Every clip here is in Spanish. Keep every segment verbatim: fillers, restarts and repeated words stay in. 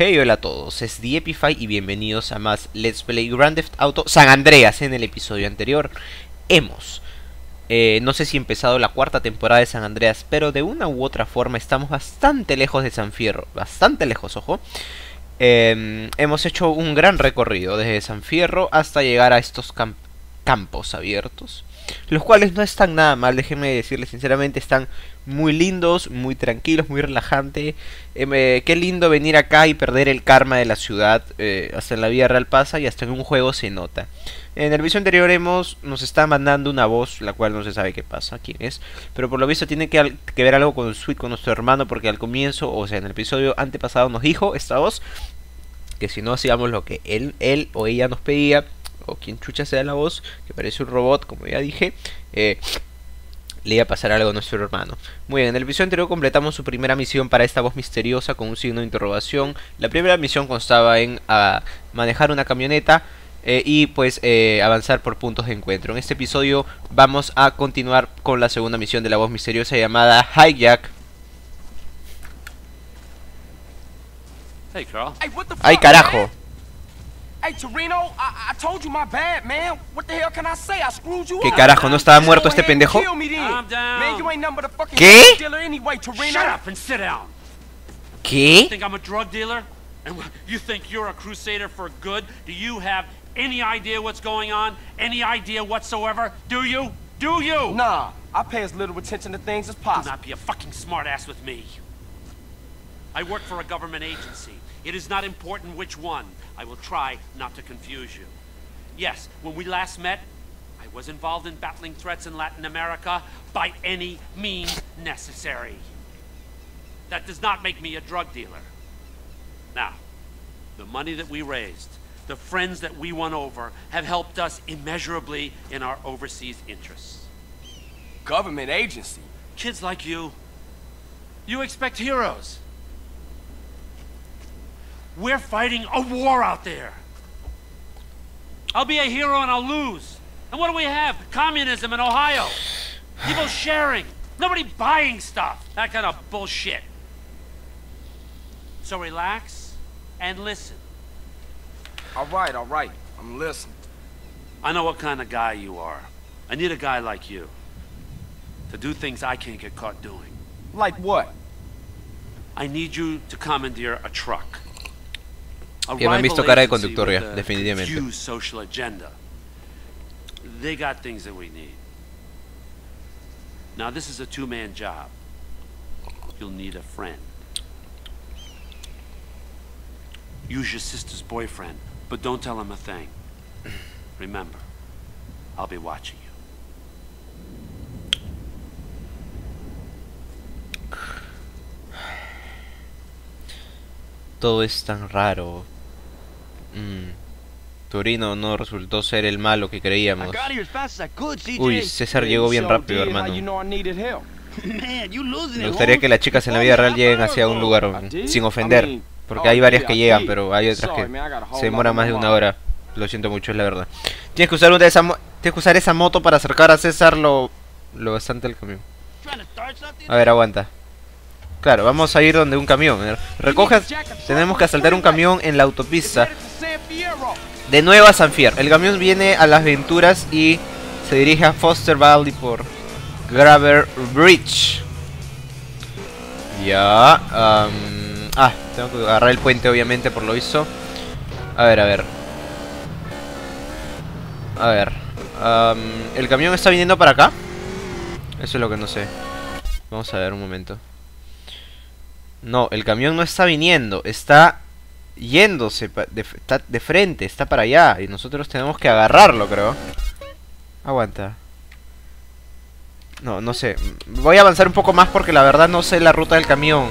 Hey, hola a todos, es TheEpify y bienvenidos a más Let's Play Grand Theft Auto San Andreas. En el episodio anterior hemos, eh, no sé si empezado la cuarta temporada de San Andreas, pero de una u otra forma estamos bastante lejos de San Fierro, bastante lejos, ojo. Eh, hemos hecho un gran recorrido desde San Fierro hasta llegar a estos camp campos abiertos, los cuales no están nada mal, déjenme decirles sinceramente, están muy lindos, muy tranquilos, muy relajantes. Eh, me, qué lindo venir acá y perder el karma de la ciudad. Eh, hasta en la vida real pasa y hasta en un juego se nota. En el video anterior hemos, nos está mandando una voz, la cual no se sabe qué pasa, quién es, pero por lo visto tiene que, que ver algo con Sweet, con nuestro hermano, porque al comienzo, o sea en el episodio antepasado nos dijo esta voz que si no hacíamos lo que él, él o ella nos pedía, o quien chucha sea la voz, que parece un robot, como ya dije, eh, le iba a pasar algo a nuestro hermano. Muy bien, en el episodio anterior completamos su primera misión para esta voz misteriosa con un signo de interrogación. La primera misión constaba en uh, manejar una camioneta eh, y pues eh, avanzar por puntos de encuentro. En este episodio vamos a continuar con la segunda misión de la voz misteriosa llamada Hijack. Hey, Carl. Hey, what the fuck, ¡Ay, carajo! man? Hey, Torino, I, I told you my bad, man. What the hell can I say? I screwed you ¿Qué up. carajo? ¿No estaba Just muerto go este ahead and pendejo? kill me then. Calm down. Man, you ain't nothing but a fucking ¿Qué? drug dealer anyway, Torino. Shut up and sit down. You ¿Qué? think I'm a drug dealer? And you think you're a crusader for good? Do you have any idea what's going on? Any idea whatsoever? Do you? Do you? Nah, I pay as little attention to things as Do possible. not be a fucking smartass with me. I work for a government agency. It is not important which one. I will try not to confuse you. Yes, when we last met, I was involved in battling threats in Latin America by any means necessary. That does not make me a drug dealer. Now, the money that we raised, the friends that we won over, have helped us immeasurably in our overseas interests. Government agency? Kids like you, you expect heroes. We're fighting a war out there. I'll be a hero and I'll lose. And what do we have? Communism in Ohio. People sharing. Nobody buying stuff. That kind of bullshit. So relax and listen. All right, all right. I'm listening. I know what kind of guy you are. I need a guy like you to do things I can't get caught doing. Like what? I need you to commandeer a truck. A Que me han visto rival cara de agency conductor ya, with a definitivamente. confused social agenda. They got things that we need. Now this is a two-man job. You'll need a friend. Use your sister's boyfriend, but don't tell him a thing. Remember, I'll be watching you. Todo es tan raro. Mm. Torino no resultó ser el malo que creíamos. Uy, César llegó bien rápido, hermano. Me gustaría que las chicas en la vida real lleguen hacia un lugar sin ofender, porque hay varias que llegan, pero hay otras que se demoran más de una hora. Lo siento mucho, es la verdad. Tienes que usar una de esa mo tienes que usar esa moto para acercar a César lo, lo bastante del camión. A ver, aguanta. Claro, vamos a ir donde un camión. Recoge, tenemos que asaltar un camión en la autopista de nuevo a San Fierro. El camión viene a las Venturas y se dirige a Foster Valley por Graver Bridge. Ya. Um, ah, tengo que agarrar el puente, obviamente, por lo visto. A ver, a ver. A ver. Um, ¿El camión está viniendo para acá? Eso es lo que no sé. Vamos a ver un momento. No, el camión no está viniendo, está yéndose, de, está de frente, está para allá. Y nosotros tenemos que agarrarlo, creo. Aguanta. No, no sé. Voy a avanzar un poco más porque la verdad no sé la ruta del camión.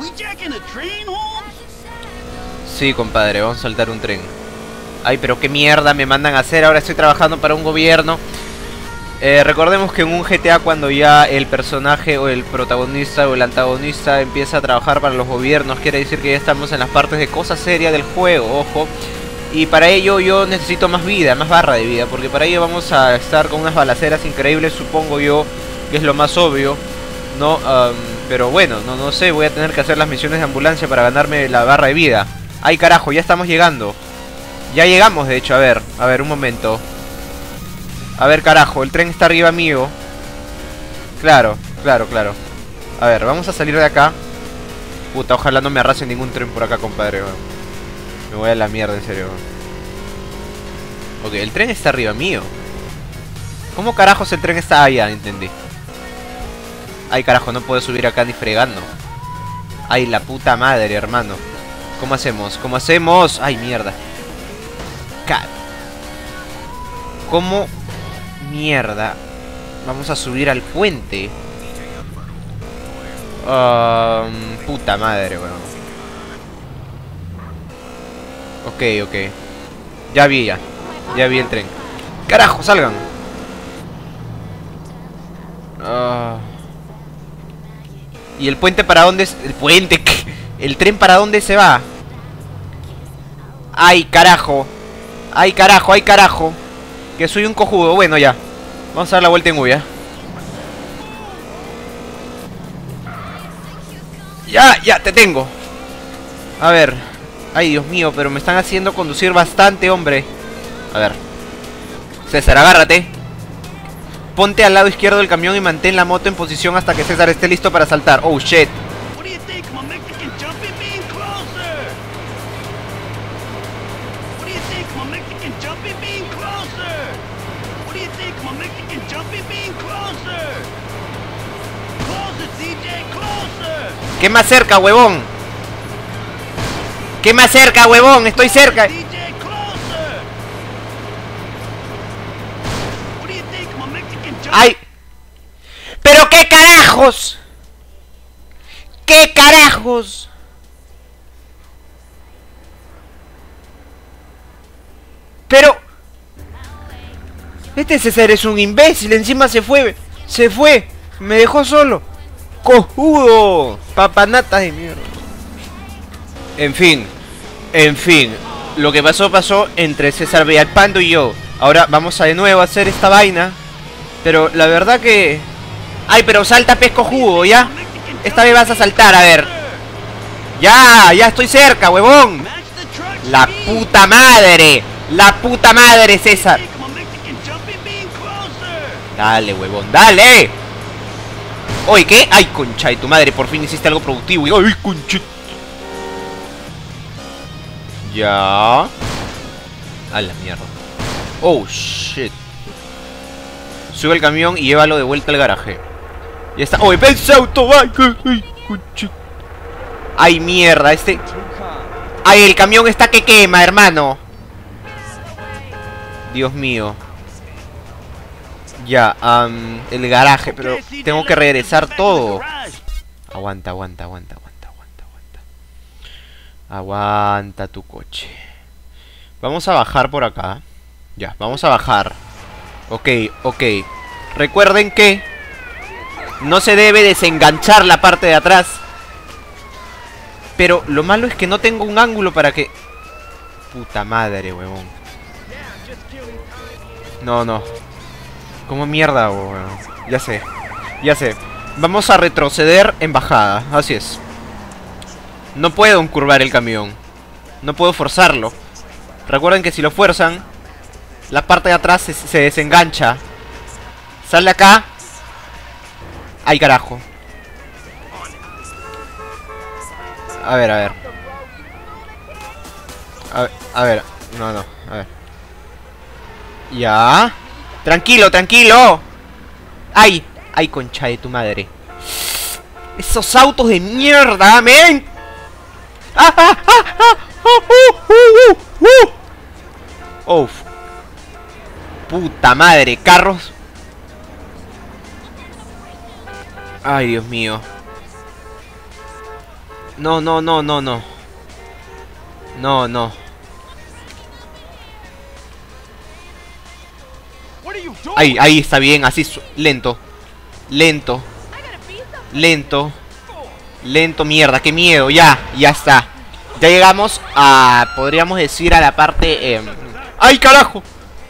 Sí, compadre, vamos a saltar un tren. Ay, pero qué mierda me mandan a hacer. Ahora estoy trabajando para un gobierno. Eh, recordemos que en un G T A, cuando ya el personaje o el protagonista o el antagonista empieza a trabajar para los gobiernos, quiere decir que ya estamos en las partes de cosas serias del juego, ojo. Y para ello yo necesito más vida, más barra de vida, porque para ello vamos a estar con unas balaceras increíbles, supongo yo, que es lo más obvio, ¿no? Um, pero bueno, no, no sé, voy a tener que hacer las misiones de ambulancia para ganarme la barra de vida. Ay, carajo, ya estamos llegando. Ya llegamos, de hecho, a ver. A ver, un momento. A ver, carajo, el tren está arriba mío. Claro, claro, claro. A ver, vamos a salir de acá. Puta, ojalá no me arrase ningún tren por acá, compadre, weón. Me voy a la mierda, en serio, weón. Ok, el tren está arriba mío. ¿Cómo carajos el tren está allá? Entendí. Ay, carajo, no puedo subir acá ni fregando. Ay, la puta madre, hermano. ¿Cómo hacemos? ¿Cómo hacemos? Ay, mierda. Cat. ¿Cómo mierda vamos a subir al puente? Um, puta madre, weón. Ok, ok. Ya vi, ya. Ya vi el tren. ¡Carajo, salgan! Uh... ¿Y el puente para dónde es? ¿El puente? ¿El tren para dónde se va? ¡Ay, carajo! ¡Ay, carajo! ¡Ay, carajo! Que soy un cojudo. Bueno, ya. Vamos a dar la vuelta en U, ¿ya? Ya, ya, te tengo. A ver. Ay, Dios mío, pero me están haciendo conducir bastante, hombre. A ver. César, agárrate. Ponte al lado izquierdo del camión y mantén la moto en posición hasta que César esté listo para saltar. Oh, shit. ¿Qué más cerca, huevón? ¿Qué más cerca, huevón? Estoy cerca. ¡Ay! ¡Pero qué carajos! ¿Qué carajos? Pero... Este César es un imbécil. Encima se fue. Se fue. Me dejó solo. ¡Cojudo! Papanata de mierda. En fin. En fin. Lo que pasó, pasó entre César Villalpando y yo. Ahora vamos a de nuevo a hacer esta vaina. Pero la verdad que... Ay, pero salta, pesco jugo, ¿ya? Esta vez vas a saltar, a ver. Ya, ya estoy cerca, huevón. La puta madre. La puta madre, César. Dale, huevón, dale. Oye, ¿qué? Ay, concha de tu madre, por fin hiciste algo productivo. Ay, concha. Ya. A la mierda. Oh, shit. Sube el camión y llévalo de vuelta al garaje. Ya está. ¡Oye, ven ese auto! ¡Ay, ay, concha! ¡Ay, mierda! Este... ¡Ay, el camión está que quema, hermano! Dios mío. Ya, um, el garaje, pero tengo que regresar todo. Aguanta, aguanta, aguanta, aguanta, aguanta, aguanta. Aguanta tu coche. Vamos a bajar por acá. Ya, vamos a bajar. Ok, ok. Recuerden que no se debe desenganchar la parte de atrás. Pero lo malo es que no tengo un ángulo para que... Puta madre, huevón. No, no. ¿Cómo mierda, huevón? Ya sé, ya sé. Vamos a retroceder en bajada, así es. No puedo encurvar el camión. No puedo forzarlo. Recuerden que si lo fuerzan, la parte de atrás se, se desengancha. Sal de acá. Ay, carajo. A ver, a ver. A ver, a ver. No, no, a ver. Ya. Tranquilo, tranquilo. Ay, ay, concha de tu madre. Esos autos de mierda, men. ¡Ah, ah, ah, ah! ¡Uh, uh, uh, uh! Uf. Puta madre, carros. Ay, Dios mío. No, no, no, no, no. No, no. Ahí, ahí está bien, así, lento. Lento. Lento. Lento, mierda, qué miedo, ya, ya está. Ya llegamos a, podríamos decir, a la parte... Eh... ¡Ay, carajo!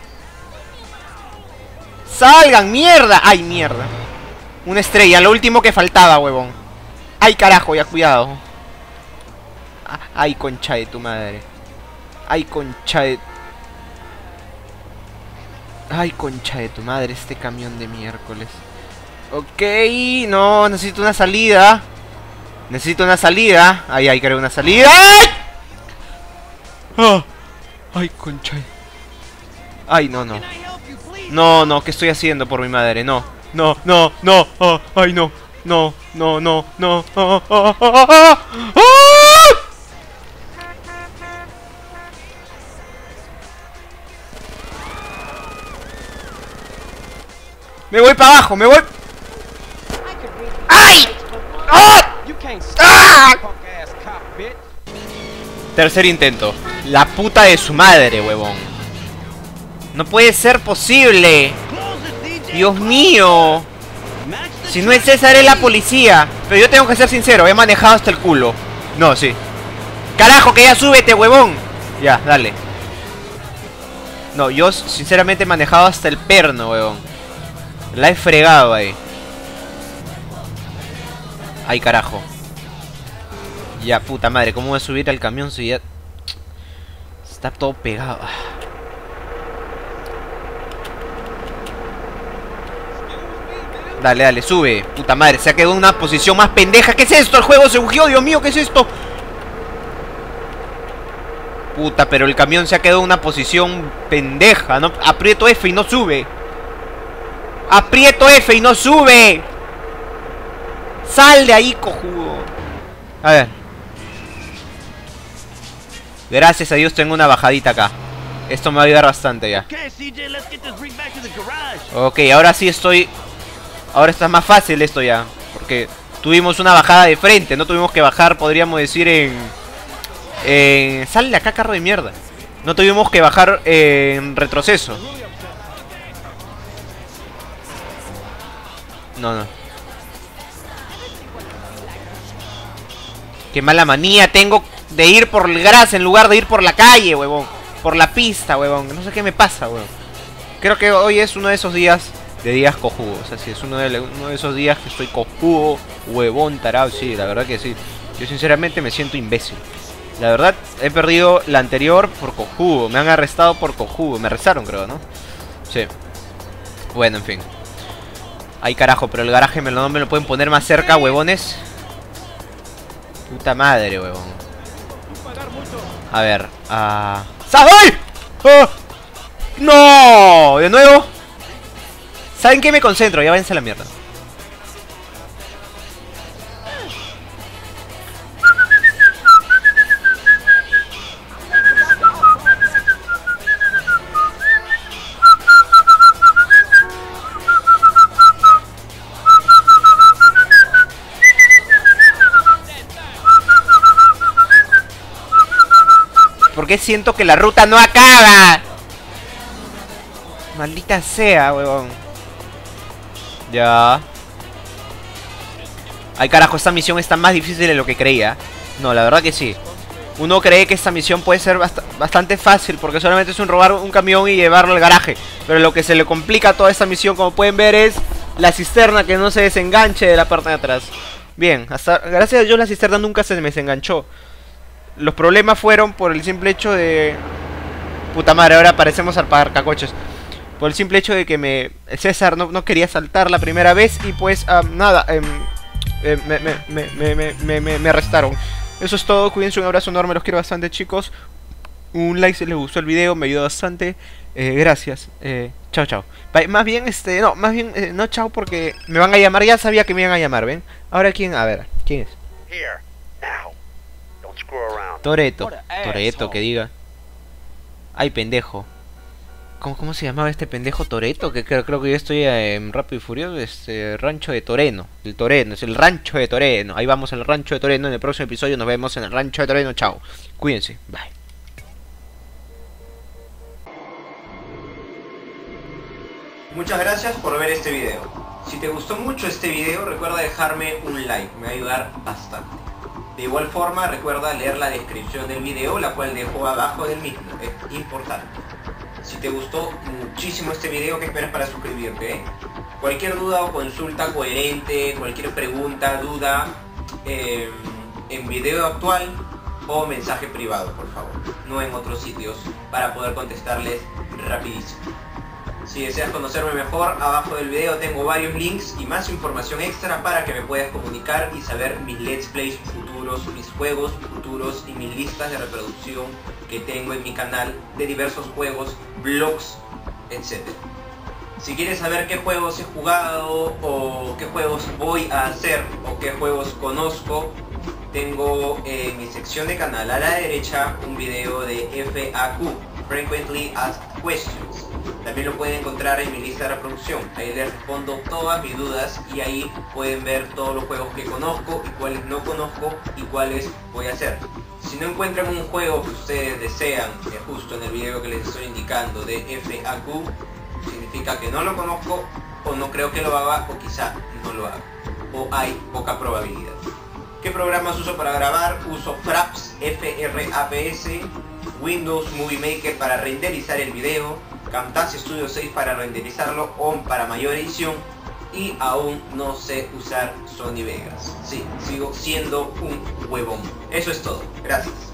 ¡Salgan, mierda! ¡Ay, mierda! Una estrella, lo último que faltaba, huevón. ¡Ay, carajo, ya, cuidado! Ay, concha de tu madre. Ay, concha de... Ay, concha de tu madre, este camión de miércoles. Ok, no, necesito una salida. Necesito una salida. Ay, ay, creo una salida. ¡Ay! Oh. Ay, concha. Ay, no, no. No, no, ¿qué estoy haciendo por mi madre? No, no, no, no. Oh, ay, no. No, no, no, no. Oh, oh, oh, oh, oh. Me voy para abajo, me voy. ¡Ay! ¡Ah! ¡Ah! Tercer intento. La puta de su madre, huevón. No puede ser posible. Dios mío. Si no es César, es la policía. Pero yo tengo que ser sincero, he manejado hasta el culo. No, sí. Carajo, que ya súbete, huevón. Ya, dale. No, yo sinceramente he manejado hasta el perno, huevón. La he fregado ahí. Ay, carajo. Ya, puta madre, ¿cómo voy a subir al camión si ya... Está todo pegado? Dale, dale, sube. Puta madre, se ha quedado en una posición más pendeja. ¿Qué es esto? El juego se bugueó, Dios mío, ¿qué es esto? Puta, pero el camión se ha quedado en una posición pendeja, ¿no? Aprieto F y no sube. Aprieto F y no sube. Sal de ahí, cojudo. A ver. Gracias a Dios tengo una bajadita acá. Esto me va a ayudar bastante ya. Ok, ahora sí estoy... Ahora está más fácil esto ya. Porque tuvimos una bajada de frente. No tuvimos que bajar, podríamos decir, en... en... Sal de acá, carro de mierda. No tuvimos que bajar en retroceso. No, no. Qué mala manía tengo de ir por el gras en lugar de ir por la calle, huevón. Por la pista, huevón. No sé qué me pasa, huevón. Creo que hoy es uno de esos días de días cojudos. Así es uno de, uno de esos días que estoy cojudo, huevón, tarado. Sí, la verdad que sí. Yo sinceramente me siento imbécil. La verdad, he perdido la anterior por cojudo. Me han arrestado por cojudo. Me arrestaron, creo, ¿no? Sí. Bueno, en fin. Ay, carajo, pero el garaje me lo, no me lo pueden poner más cerca, huevones. Puta madre, huevón. A ver, ah... Uh... ¡Ay! ¡Oh! ¡No! ¿De nuevo? ¿Saben qué? Me concentro, ya váyanse a la mierda. Porque siento que la ruta no acaba. Maldita sea, huevón. Ya. Ay, carajo, esta misión está más difícil de lo que creía. No, la verdad que sí. Uno cree que esta misión puede ser bast bastante fácil, porque solamente es un robar un camión y llevarlo al garaje. Pero lo que se le complica a toda esta misión, como pueden ver, es la cisterna que no se desenganche de la parte de atrás. Bien, hasta gracias a Dios la cisterna nunca se me desenganchó. Los problemas fueron por el simple hecho de... Puta madre, ahora parecemos al parcacoches. Por el simple hecho de que me... César no, no quería saltar la primera vez y pues um, nada, um, eh, me, me, me, me, me, me, me arrestaron. Eso es todo, cuídense, un abrazo enorme, los quiero bastante, chicos. Un like si les gustó el video, me ayudó bastante. eh, Gracias, eh, chao, chao. Bye. Más bien, este, no, más bien, eh, no chao porque me van a llamar, ya sabía que me iban a llamar, ¿ven? Ahora, ¿quién? A ver, ¿quién es? Toreto, Toreto, que diga. Ay, pendejo. ¿Cómo, ¿Cómo se llamaba este pendejo? Toreto, que creo, creo que yo estoy en Rápido y Furioso. Este rancho de Toreno. El Toreno, es el rancho de Toreno. Ahí vamos al rancho de Toreno. En el próximo episodio nos vemos en el rancho de Toreno. Chao. Cuídense. Bye. Muchas gracias por ver este video. Si te gustó mucho este video, recuerda dejarme un like. Me va a ayudar bastante. De igual forma, recuerda leer la descripción del video, la cual dejo abajo del mismo. Es importante. Si te gustó muchísimo este video, ¿qué esperas para suscribirte? ¿Eh? Cualquier duda o consulta coherente, cualquier pregunta, duda, eh, en video actual, o mensaje privado, por favor, no en otros sitios, para poder contestarles rapidísimo. Si deseas conocerme mejor, abajo del video tengo varios links y más información extra para que me puedas comunicar y saber mis let's plays futuros, mis juegos futuros y mis listas de reproducción que tengo en mi canal de diversos juegos, vlogs, etcétera. Si quieres saber qué juegos he jugado o qué juegos voy a hacer o qué juegos conozco, tengo en mi sección de canal a la derecha un video de F A Q, Frequently Asked Questions. También lo pueden encontrar en mi lista de reproducción. Ahí les respondo todas mis dudas y ahí pueden ver todos los juegos que conozco y cuáles no conozco y cuáles voy a hacer. Si no encuentran un juego que ustedes desean, que justo en el video que les estoy indicando de F A Q, significa que no lo conozco o no creo que lo haga o quizá no lo haga. O hay poca probabilidad. ¿Qué programas uso para grabar? Uso Fraps, F R A P S, Windows Movie Maker para renderizar el video, Camtasia Studio seis para renderizarlo o para mayor edición, y aún no sé usar Sony Vegas. Sí, sigo siendo un huevón. Eso es todo. Gracias.